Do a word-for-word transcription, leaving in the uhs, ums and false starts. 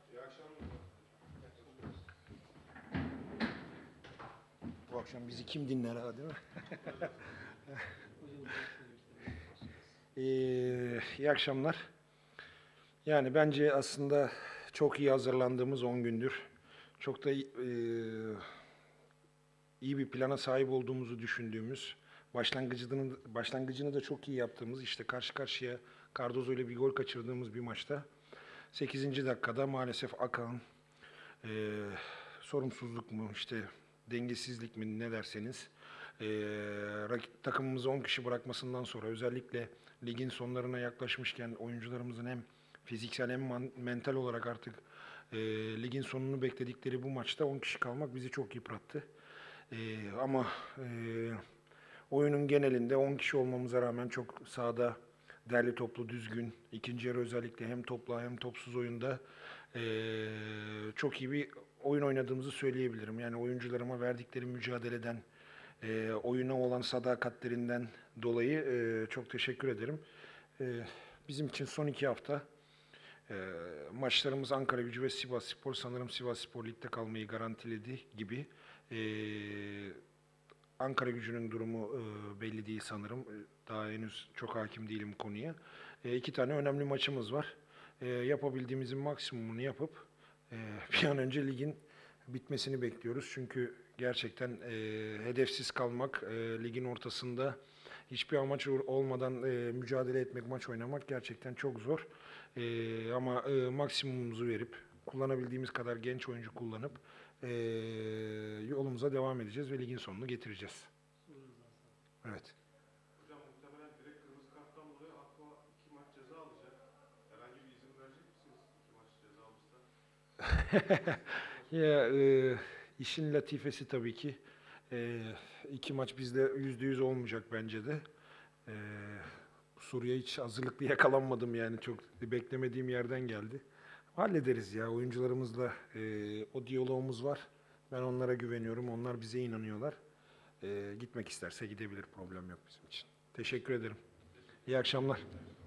Bu akşam bizi kim dinler ha, değil mi? Ee, iyi akşamlar. Yani bence aslında çok iyi hazırlandığımız on gündür. Çok da e, iyi bir plana sahip olduğumuzu düşündüğümüz, başlangıcını, başlangıcını da çok iyi yaptığımız, işte karşı karşıya Cardozo ile bir gol kaçırdığımız bir maçta sekizinci dakikada maalesef Akan e, sorumsuzluk mu, işte dengesizlik mi ne derseniz, e, rakip takımımızı on kişi bırakmasından sonra özellikle ligin sonlarına yaklaşmışken oyuncularımızın hem fiziksel hem man- mental olarak artık e, ligin sonunu bekledikleri bu maçta on kişi kalmak bizi çok yıprattı. E, ama e, oyunun genelinde on kişi olmamıza rağmen çok sahada derli toplu düzgün, ikinci yarı özellikle hem topla hem topsuz oyunda e, çok iyi bir oyun oynadığımızı söyleyebilirim. Yani oyuncularıma verdikleri mücadeleden, e, oyuna olan sadakatlerinden dolayı e, çok teşekkür ederim. E, bizim için son iki hafta e, maçlarımız Ankaragücü ve Sivasspor, sanırım Sivasspor ligde kalmayı garantiledi gibi. E, Ankaragücü'nün durumu e, belli değil sanırım. E, Daha henüz çok hakim değilim konuya. E, iki tane önemli maçımız var. E, yapabildiğimizin maksimumunu yapıp e, bir an önce ligin bitmesini bekliyoruz. Çünkü gerçekten e, hedefsiz kalmak, e, ligin ortasında hiçbir amaç olmadan e, mücadele etmek, maç oynamak gerçekten çok zor. E, ama e, maksimumumuzu verip, kullanabildiğimiz kadar genç oyuncu kullanıp e, yolumuza devam edeceğiz ve ligin sonunu getireceğiz. Evet. Hocam muhtemelen direkt kırmızı karttan dolayı Aqua iki maç ceza alacak. Herhangi bir izin verecek misiniz iki maç ceza alırsa? Ya e, işin latifesi tabii ki e, iki maç bizde yüzde yüz olmayacak bence de. E, Suriye hiç hazırlıklı yakalanmadım, yani çok beklemediğim yerden geldi. Hallederiz ya, oyuncularımızla e, o diyalogumuz var. Ben onlara güveniyorum, onlar bize inanıyorlar. E, gitmek isterse gidebilir, problem yok bizim için. Teşekkür ederim. İyi akşamlar.